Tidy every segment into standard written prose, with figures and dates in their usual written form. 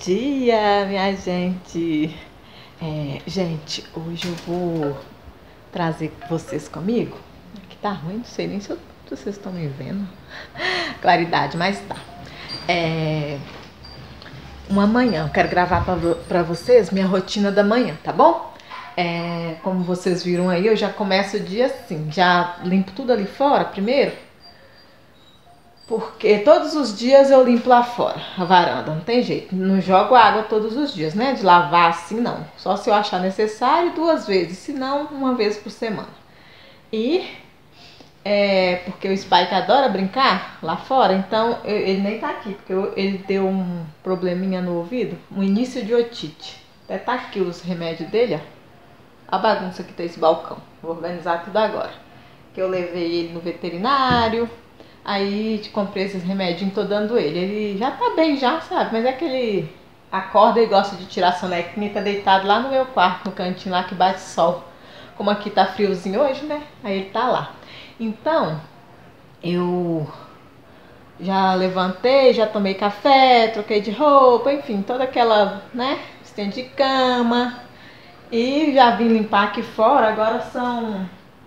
dia, minha gente. Gente, hoje eu vou trazer vocês comigo. Aqui tá ruim, não sei nem se vocês estão me vendo. Claridade, mas tá. Uma manhã, eu quero gravar pra vocês minha rotina da manhã, tá bom? Como vocês viram aí, eu já começo o dia assim. Já limpo tudo ali fora primeiro. Porque todos os dias eu limpo lá fora, a varanda, não tem jeito. Não jogo água todos os dias, né? De lavar assim, não. Só se eu achar necessário 2 vezes, se não, 1 vez por semana. E porque o Spike adora brincar lá fora, então ele nem tá aqui, porque ele deu um probleminha no ouvido, um início de otite. Até tá aqui os remédios dele, ó. A bagunça que tem esse balcão. Vou organizar tudo agora. Que eu levei ele no veterinário. Aí comprei esses remédios, tô dando ele. Ele já tá bem já, sabe? Mas é que ele acorda e gosta de tirar sonequinha, tá deitado lá no meu quarto, no cantinho lá que bate sol. Como aqui tá friozinho hoje, né? Aí ele tá lá. Então, eu já levantei, já tomei café, troquei de roupa, enfim, toda aquela, né? Estendi cama. E já vim limpar aqui fora, agora são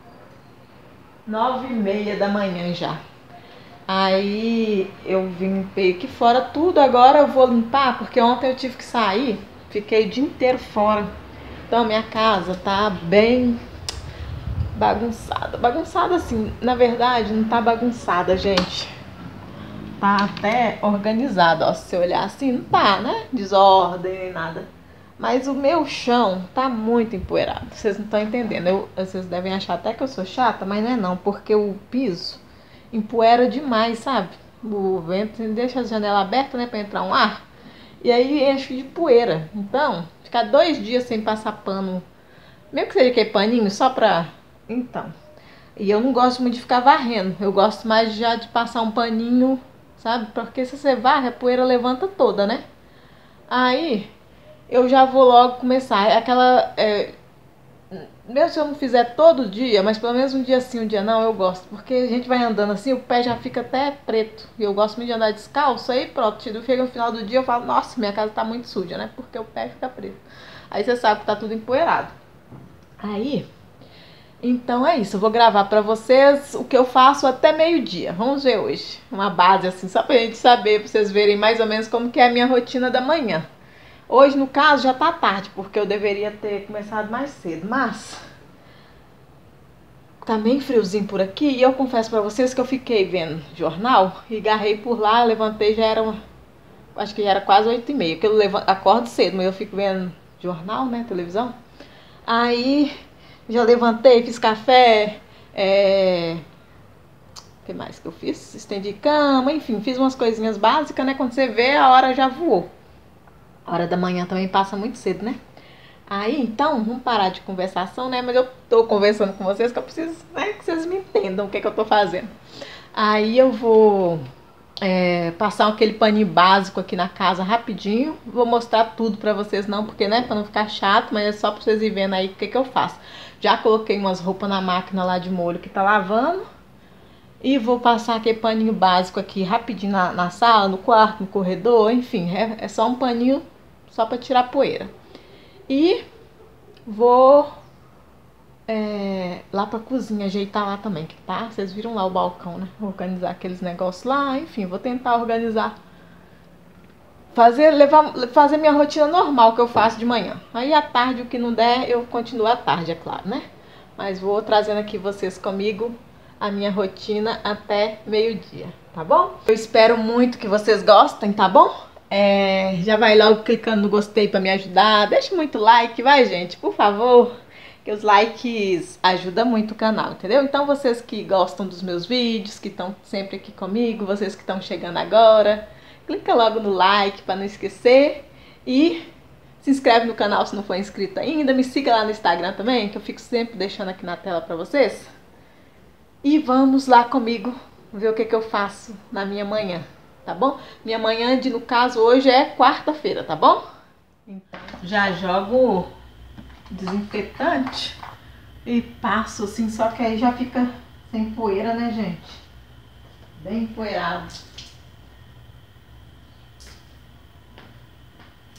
9h30 da manhã já. Aí eu limpei aqui fora tudo, agora eu vou limpar, porque ontem eu tive que sair, fiquei o dia inteiro fora. Então minha casa tá bem bagunçada. Bagunçada assim, na verdade não tá bagunçada, gente. Tá até organizada, ó, se você olhar assim, não tá, né? Desordem nem nada. Mas o meu chão tá muito empoeirado, vocês não estão entendendo. Vocês devem achar até que eu sou chata, mas não é não, porque o piso empoeira demais, sabe? O vento deixa a janela aberta, né, para entrar um ar, e aí enche de poeira. Então, ficar 2 dias sem passar pano, mesmo que seja aquele paninho, só pra... Então, e eu não gosto muito de ficar varrendo, eu gosto mais já de passar um paninho, sabe? Porque se você varre, a poeira levanta toda, né? Aí, eu já vou logo começar. Mesmo se eu não fizer todo dia, mas pelo menos um dia sim, um dia não, eu gosto. Porque a gente vai andando assim, o pé já fica até preto. E eu gosto muito de andar descalço, aí pronto. Chega no final do dia, eu falo, nossa, minha casa tá muito suja, né? Porque o pé fica preto. Aí você sabe que tá tudo empoeirado. Aí, então é isso. Eu vou gravar pra vocês o que eu faço até meio-dia. Vamos ver hoje. Uma base assim, só pra gente saber, pra vocês verem mais ou menos como que é a minha rotina da manhã. Hoje, no caso, já tá tarde, porque eu deveria ter começado mais cedo, mas tá bem friozinho por aqui e eu confesso pra vocês que eu fiquei vendo jornal e agarrei por lá, levantei, acho que já era quase 8h30, porque eu acordo cedo, mas eu fico vendo jornal, né, televisão. Aí, já levantei, fiz café, o que mais que eu fiz? Estendi cama, enfim, fiz umas coisinhas básicas, né, quando você vê, a hora já voou. A hora da manhã também passa muito cedo, né? Aí, então, vamos parar de conversação, né? Mas eu tô conversando com vocês que eu preciso, né, que vocês me entendam o que eu tô fazendo. Aí eu vou passar aquele paninho básico aqui na casa rapidinho. Vou mostrar tudo pra vocês não, porque, né, pra não ficar chato, mas é só pra vocês ir vendo aí o que eu faço. Já coloquei umas roupas na máquina lá de molho que tá lavando. E vou passar aquele paninho básico aqui rapidinho na sala, no quarto, no corredor, enfim. É só um paninho só pra tirar poeira. E vou lá pra cozinha, ajeitar lá também, que tá? Vocês viram lá o balcão, né? Organizar aqueles negócios lá, enfim, vou tentar organizar. Fazer minha rotina normal que eu faço de manhã. Aí à tarde, o que não der, eu continuo à tarde, é claro, né? Mas vou trazendo aqui vocês comigo a minha rotina até meio-dia, tá bom? Eu espero muito que vocês gostem, tá bom? Já vai logo clicando no gostei pra me ajudar. Deixa muito like, vai, gente, por favor. Que os likes ajudam muito o canal, entendeu? Então vocês que gostam dos meus vídeos, que estão sempre aqui comigo, vocês que estão chegando agora, clica logo no like para não esquecer. E se inscreve no canal se não for inscrito ainda. Me siga lá no Instagram também, que eu fico sempre deixando aqui na tela para vocês. E vamos lá comigo ver o que eu faço na minha manhã, tá bom? Minha manhã, no caso, hoje é quarta-feira, tá bom? Então, já jogo desinfetante e passo assim, só que aí já fica sem poeira, né, gente? Bem empoeirado.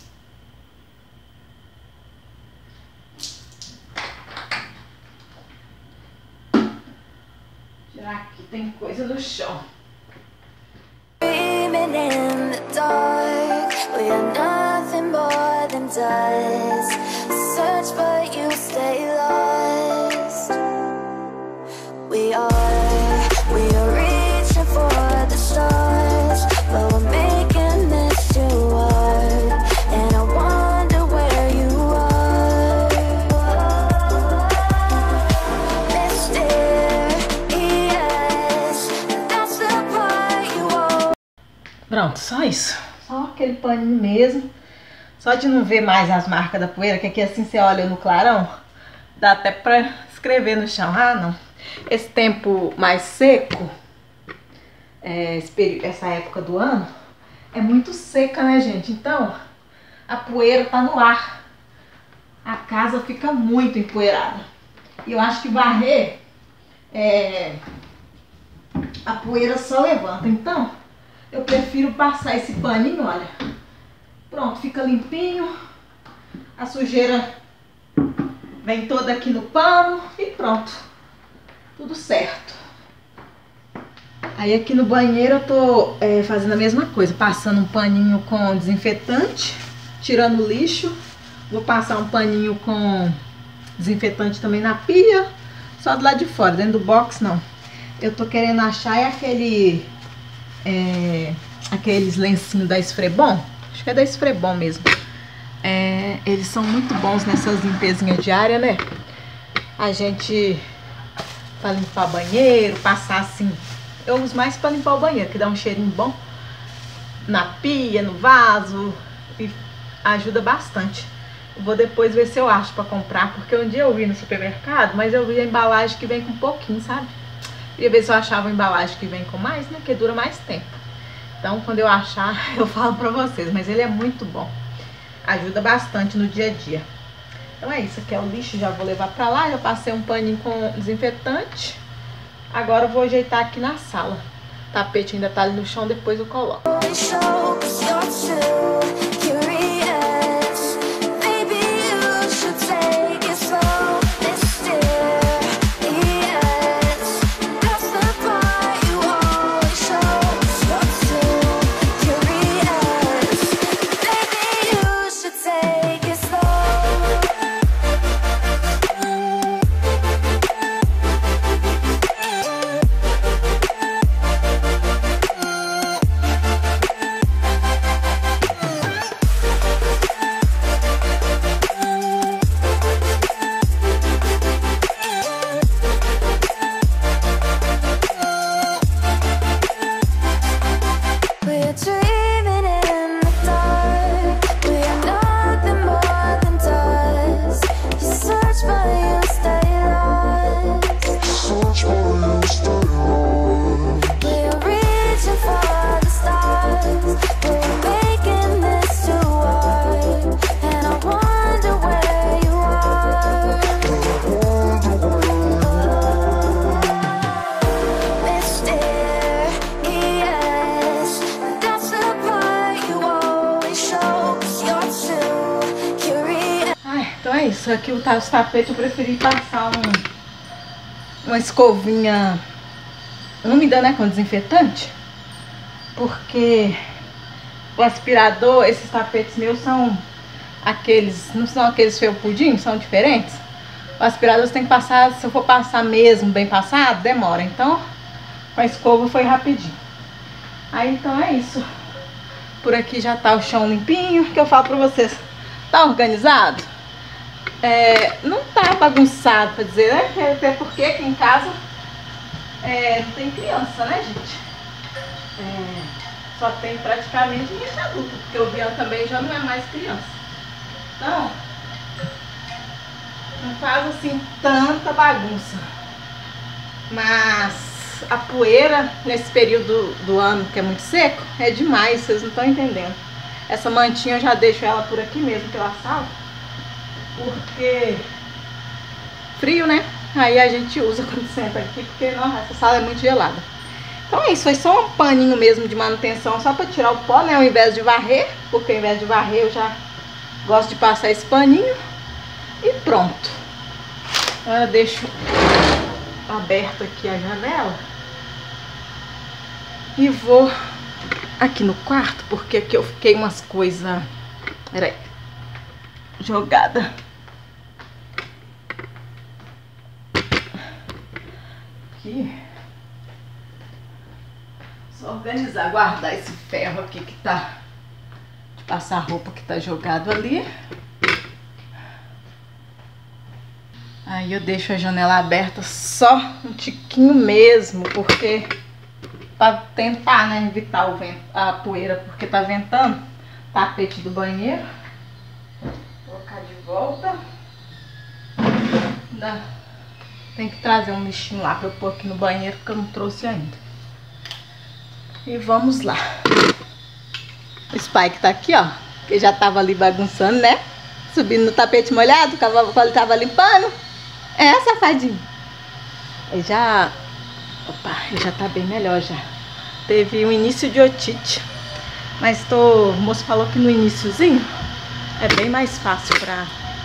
Será que tem coisa no chão? Dreaming in the dark, we are nothing more than dust. Search but you stay lost. We are reaching for the stars, but we're making this too hard. And I wonder where you are. Mysterious, that's the part you want. Pronto, só isso. Só aquele paninho mesmo. Só de não ver mais as marcas da poeira, que aqui assim você olha no clarão, dá até pra escrever no chão. Ah, não. Esse tempo mais seco, essa época do ano, é muito seca, né, gente? Então, a poeira tá no ar. A casa fica muito empoeirada. E eu acho que varrer, a poeira só levanta. Então, eu prefiro passar esse paninho, olha. Pronto, fica limpinho. A sujeira vem toda aqui no pano e pronto. Tudo certo. Aí aqui no banheiro eu tô fazendo a mesma coisa. Passando um paninho com desinfetante, tirando o lixo. Vou passar um paninho com desinfetante também na pia. Só do lado de fora, dentro do box não. Eu tô querendo achar aqueles lencinhos da Esfrebon. Acho que é da Esfrebon mesmo. Eles são muito bons nessas limpezinhas diárias, né? A gente, pra limpar banheiro, passar assim. Eu uso mais pra limpar o banheiro, que dá um cheirinho bom na pia, no vaso. E ajuda bastante. Eu vou depois ver se eu acho pra comprar, porque um dia eu vi no supermercado, mas eu vi a embalagem que vem com pouquinho, sabe? Queria ver se eu achava a embalagem que vem com mais, né? Que dura mais tempo. Então, quando eu achar, eu falo pra vocês. Mas ele é muito bom. Ajuda bastante no dia a dia. Então é isso. Aqui é o lixo. Já vou levar pra lá. Já passei um paninho com desinfetante. Agora eu vou ajeitar aqui na sala. O tapete ainda tá ali no chão. Depois eu coloco. Então é isso, aqui os tapetes eu preferi passar uma escovinha úmida, né, com desinfetante, porque o aspirador, esses tapetes meus são aqueles, não são aqueles felpudinhos, são diferentes. O aspirador você tem que passar, se eu for passar mesmo bem passado, demora, então com a escova foi rapidinho. Aí então é isso, por aqui já tá o chão limpinho, que eu falo pra vocês, tá organizado? Não tá bagunçado, pra dizer, né? Até porque aqui em casa não tem criança, né, gente? Só tem praticamente gente adulta, porque o Bian também já não é mais criança. Então, não faz assim tanta bagunça. Mas a poeira nesse período do ano que é muito seco é demais, vocês não estão entendendo. Essa mantinha eu já deixo ela por aqui mesmo pela sala, porque frio, né? Aí a gente usa quando senta aqui, porque não, essa sala é muito gelada. Então é isso, foi só um paninho mesmo de manutenção, só para tirar o pó, né? Ao invés de varrer, porque ao invés de varrer eu já gosto de passar esse paninho e pronto. Agora deixo aberto aqui a janela E vou aqui no quarto, porque aqui eu fiquei umas coisas... Peraí. Jogada. Aqui. Só organizar, guardar esse ferro aqui que tá... De passar roupa que tá jogado ali. Aí eu deixo a janela aberta só um tiquinho mesmo, porque... Pra tentar, né, evitar o vento, a poeira, porque tá ventando. Tapete do banheiro. Vou colocar de volta. Tem que trazer um lixinho lá pra eu pôr aqui no banheiro, porque eu não trouxe ainda. E vamos lá. O Spike tá aqui, ó. Que já tava ali bagunçando, né? Subindo no tapete molhado, quando ele tava limpando. É, safadinho. Ele já... Opa, ele já tá bem melhor já. Teve um início de otite. Mas o moço falou que no iniciozinho é bem mais fácil pra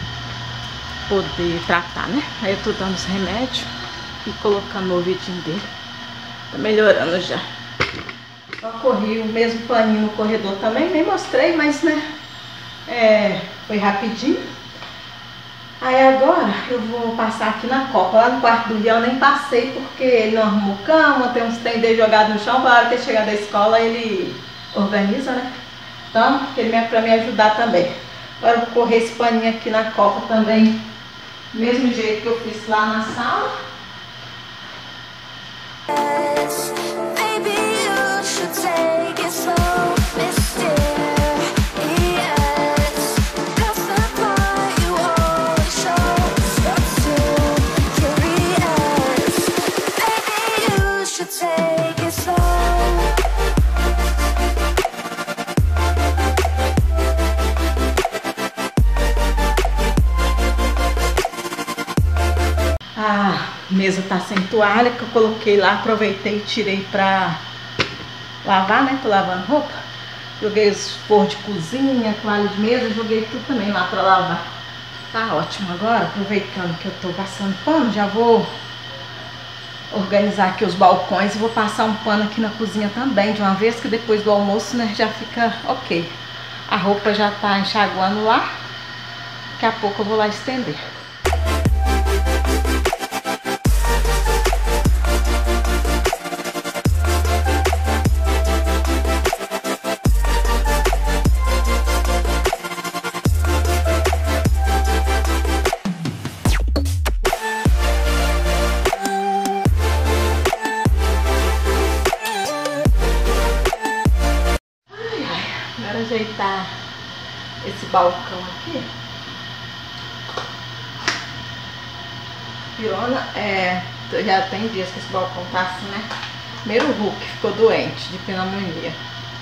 poder tratar, né? Aí eu tô dando os remédios e colocando no ouvidinho dele. Tá melhorando já. Só corri o mesmo paninho no corredor também, nem mostrei, mas né? Foi rapidinho. Aí agora eu vou passar aqui na copa. Lá no quarto do Rian eu nem passei porque ele não arrumou cama, tem uns tendês jogados no chão. Para a hora que ele chegar da escola ele organiza, né? Então, ele vem pra me ajudar também. Agora eu vou correr esse paninho aqui na copa também. Do mesmo jeito que eu fiz lá na sala. A mesa tá sem toalha, que eu coloquei lá, aproveitei e tirei pra lavar, né? Tô lavando roupa. Joguei os forros de cozinha, toalha de mesa, joguei tudo também lá pra lavar. Tá ótimo. Agora, aproveitando que eu tô passando pano, já vou organizar aqui os balcões e vou passar um pano aqui na cozinha também, de uma vez, que depois do almoço, né, já fica ok. A roupa já tá enxaguando lá. Daqui a pouco eu vou lá estender. Ajeitar esse balcão aqui. Pirona, já tem dias que esse balcão tá assim, né? Primeiro o Hulk ficou doente de pneumonia.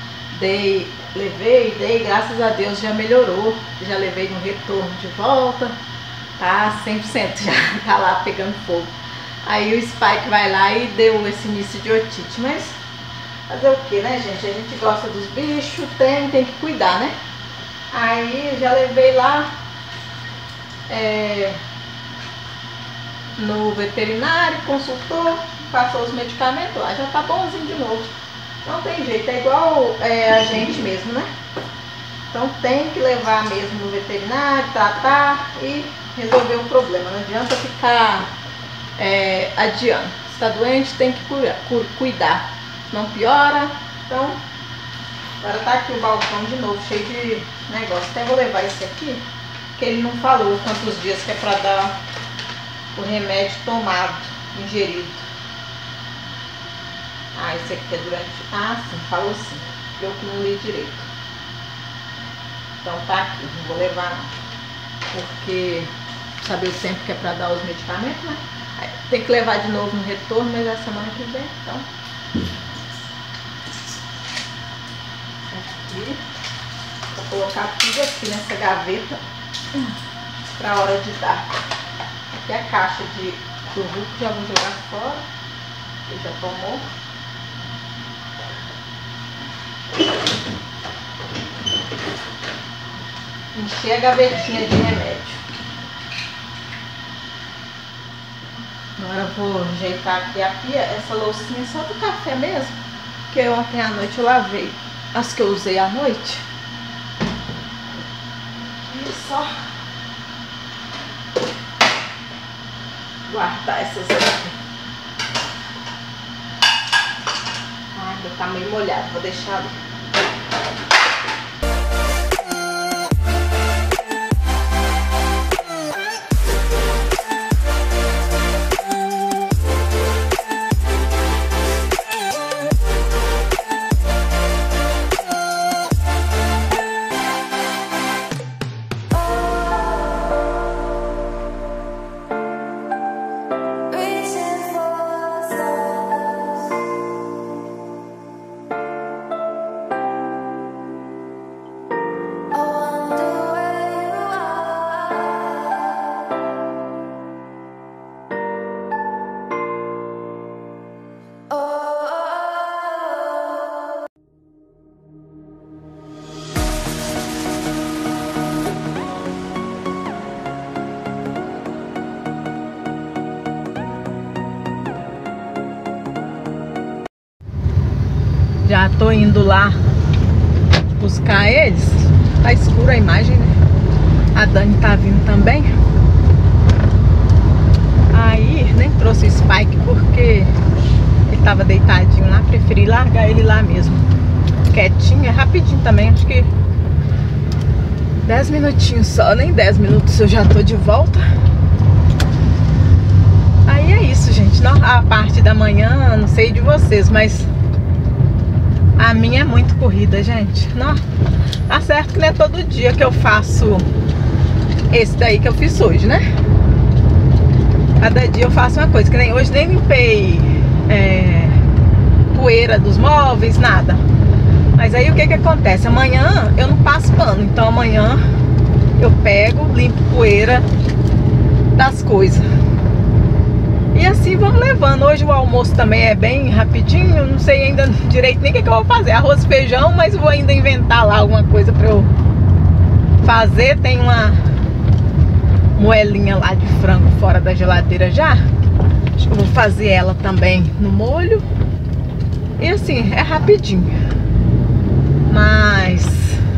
Levei, graças a Deus já melhorou. Já levei no retorno de volta. Tá 100% já, tá lá pegando fogo. Aí o Spike vai lá e deu esse início de otite, mas fazer o que, né, gente? A gente gosta dos bichos, tem que cuidar, né? Aí já levei lá no veterinário, consultou, passou os medicamentos lá, já tá bonzinho de novo. Não tem jeito, é igual a gente mesmo, né? Então tem que levar mesmo no veterinário, tratar e resolver o problema. Não adianta ficar adiando. Se tá doente, tem que cuidar. Não piora. Então, agora tá aqui o balcão de novo, cheio de negócio. Até vou levar esse aqui, porque ele não falou quantos dias que é pra dar o remédio tomado, ingerido. Ah, esse aqui é durante... Ah, sim, falou sim. Eu que não li direito. Então tá aqui, não vou levar não. Porque saber o tempo que é pra dar os medicamentos, né? Aí, tem que levar de novo no retorno, mas é a semana que vem, então... Aqui. Vou colocar tudo aqui nessa gaveta pra hora de dar. Aqui a caixa do Hulk já vou jogar fora. Ele já tomou. Encher a gavetinha de remédio. Agora eu vou ajeitar aqui a pia. Essa loucinha é só do café mesmo. Porque ontem à noite eu lavei as que eu usei à noite. E só guardar essas aqui. Ah, ainda tá meio molhado, vou deixar ali. Já tô indo lá buscar eles. Tá escura a imagem, né? A Dani tá vindo também. Aí nem trouxe o Spike porque ele tava deitadinho lá. Preferi largar ele lá mesmo, quietinho, é rapidinho também. Acho que 10 minutinhos só, nem 10 minutos eu já tô de volta. Aí é isso, gente. A parte da manhã, não sei de vocês, mas a minha é muito corrida, gente. Não, tá certo que não é todo dia que eu faço esse daí que eu fiz hoje, né? Cada dia eu faço uma coisa. Que nem hoje, nem limpei poeira dos móveis, nada. Mas aí o que que acontece? Amanhã eu não passo pano. Então amanhã eu pego, limpo poeira das coisas. E assim vamos levando. Hoje o almoço também é bem rapidinho. Não sei ainda direito nem o que eu vou fazer. Arroz e feijão, mas vou ainda inventar lá alguma coisa pra eu fazer. Tem uma moelinha lá de frango fora da geladeira já. Acho que eu vou fazer ela também no molho. E assim, é rapidinho. Mas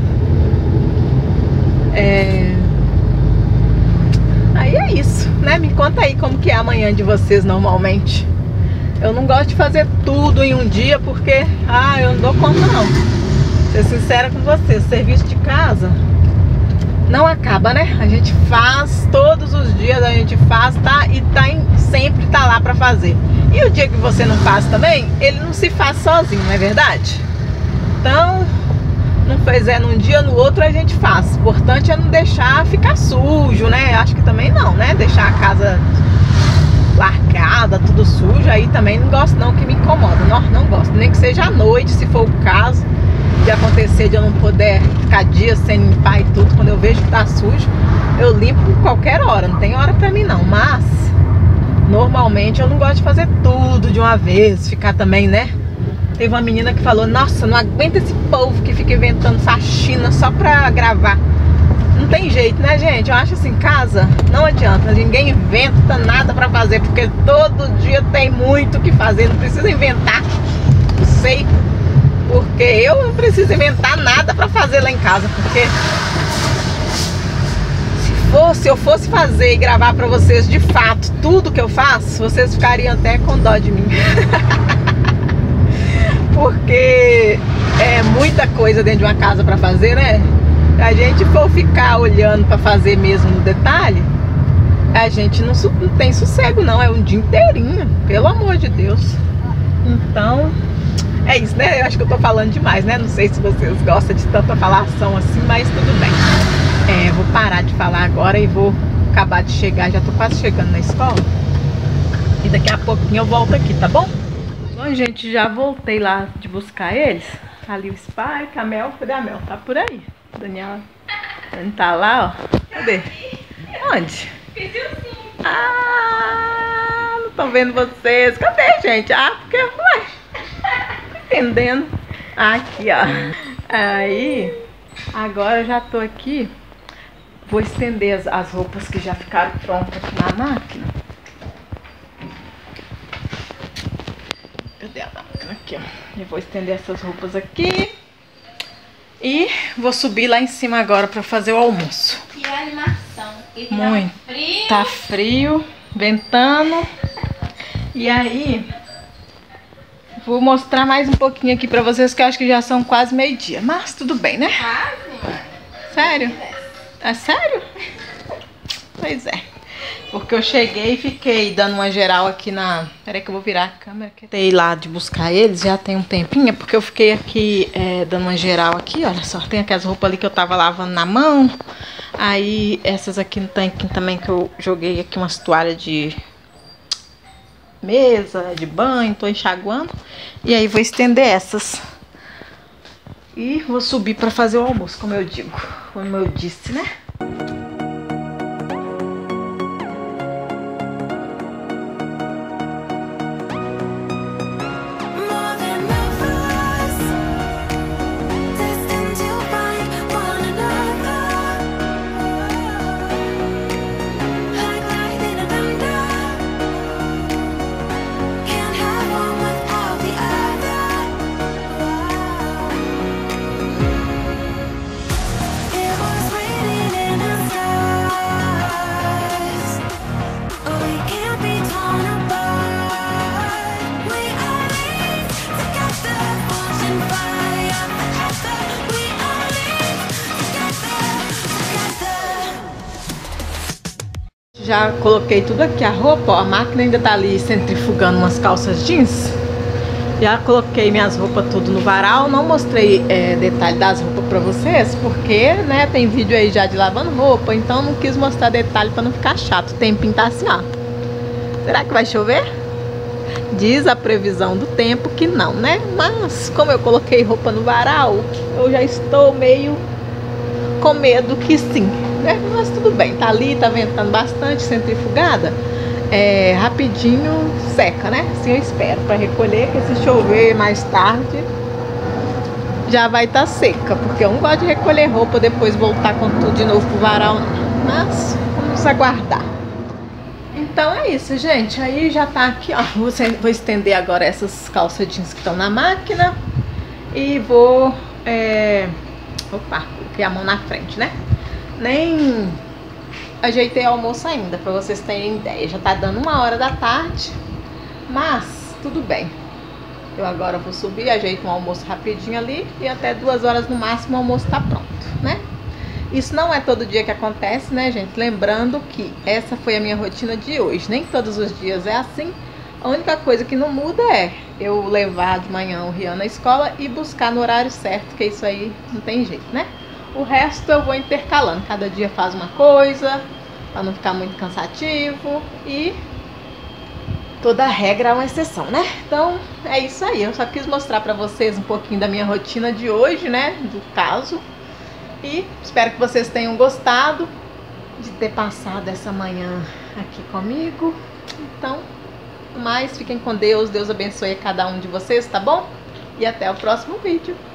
aí é isso, né? Me conta aí como que é amanhã de vocês normalmente. Eu não gosto de fazer tudo em um dia porque eu não dou conta não. Ser sincera com vocês, serviço de casa não acaba, né? A gente faz todos os dias, a gente faz, tá? E sempre tá lá pra fazer. E o dia que você não faz também, ele não se faz sozinho, não é verdade? Então, não fizer num dia, no outro a gente faz. O importante é não deixar ficar sujo, né? Acho que também não, né? Deixar a casa largada, tudo sujo, aí também não gosto não, que me incomoda. Não gosto, nem que seja à noite, se for o caso de acontecer de eu não poder ficar dias sem limpar e tudo. Quando eu vejo que tá sujo, eu limpo qualquer hora, não tem hora pra mim não. Mas normalmente eu não gosto de fazer tudo de uma vez, ficar também, né? Teve uma menina que falou: nossa, não aguento esse povo que fica inventando faxina só pra gravar. Não tem jeito, né, gente? Eu acho assim, casa, não adianta. Ninguém inventa nada pra fazer, porque todo dia tem muito o que fazer. Não precisa inventar. Não sei. Porque eu não preciso inventar nada pra fazer lá em casa. Porque se eu fosse fazer e gravar pra vocês de fato tudo que eu faço, vocês ficariam até com dó de mim. Porque é muita coisa dentro de uma casa pra fazer, né? Se a gente for ficar olhando pra fazer mesmo no detalhe, a gente não tem sossego não, é um dia inteirinho, pelo amor de Deus. Então, é isso, né? Eu acho que eu tô falando demais, né? Não sei se vocês gostam de tanta falação assim, mas tudo bem. Vou parar de falar agora e vou acabar de chegar, já tô quase chegando na escola. E daqui a pouquinho eu volto aqui, tá bom? Bom, gente, já voltei lá de buscar eles. Ali o Spike, a Mel, cadê a Mel? Tá por aí. Daniela tá lá, ó. Cadê? Onde? Não tô vendo vocês. Cadê, gente? Porque... ué, entendendo. Aqui, ó. Aí, agora eu já tô aqui. Vou estender as roupas que já ficaram prontas aqui na máquina. Eu Cadê a máquina? Aqui, ó. Eu vou estender essas roupas aqui. E vou subir lá em cima agora pra fazer o almoço. Que animação. Muito. Frio. Tá frio, ventando. E aí, vou mostrar mais um pouquinho aqui pra vocês, que eu acho que já são quase meio-dia. Mas tudo bem, né? Quase, mãe. Sério? É sério? Pois é. Porque eu cheguei e fiquei dando uma geral aqui na... Peraí que eu vou virar a câmera. Tentei lá de buscar eles, já tem um tempinho. É porque eu fiquei aqui dando uma geral aqui, olha só. Tem aquelas roupas ali que eu tava lavando na mão. Aí essas aqui no tanquinho também que eu joguei aqui umas toalhas de mesa, de banho. Tô enxaguando. E aí vou estender essas. E vou subir pra fazer o almoço, como eu digo. Como eu disse, né? Já coloquei tudo aqui, a roupa, ó, a máquina ainda tá ali centrifugando umas calças jeans. Já coloquei minhas roupas tudo no varal, não mostrei detalhe das roupas pra vocês, porque, né, tem vídeo aí já de lavando roupa, então não quis mostrar detalhe pra não ficar chato. O tempinho tá assim, ó. Será que vai chover? Diz a previsão do tempo que não, né? Mas, como eu coloquei roupa no varal, eu já estou meio com medo que sim. Mas tudo bem, tá ali, tá ventando bastante, centrifugada, rapidinho seca, né? Assim eu espero pra recolher, que se chover mais tarde já vai estar seca, porque eu não gosto de recolher roupa depois voltar com tudo de novo pro varal, não. Mas vamos aguardar. Então é isso, gente, aí já tá aqui, ó, vou estender agora essas calças jeans que estão na máquina e vou, opa, coloquei a mão na frente, né? Nem ajeitei o almoço ainda, pra vocês terem ideia. Já tá dando 1h da tarde, mas tudo bem. Eu agora vou subir, ajeito um almoço rapidinho ali e até 2h no máximo o almoço tá pronto, né? Isso não é todo dia que acontece, né, gente? Lembrando que essa foi a minha rotina de hoje. Nem todos os dias é assim. A única coisa que não muda é eu levar de manhã o Rian na escola e buscar no horário certo, que isso aí não tem jeito, né? O resto eu vou intercalando, cada dia faz uma coisa, para não ficar muito cansativo, e toda regra é uma exceção, né? Então é isso aí, eu só quis mostrar para vocês um pouquinho da minha rotina de hoje, né, do caso, e espero que vocês tenham gostado de ter passado essa manhã aqui comigo. Então, mais, fiquem com Deus, Deus abençoe a cada um de vocês, tá bom? E até o próximo vídeo.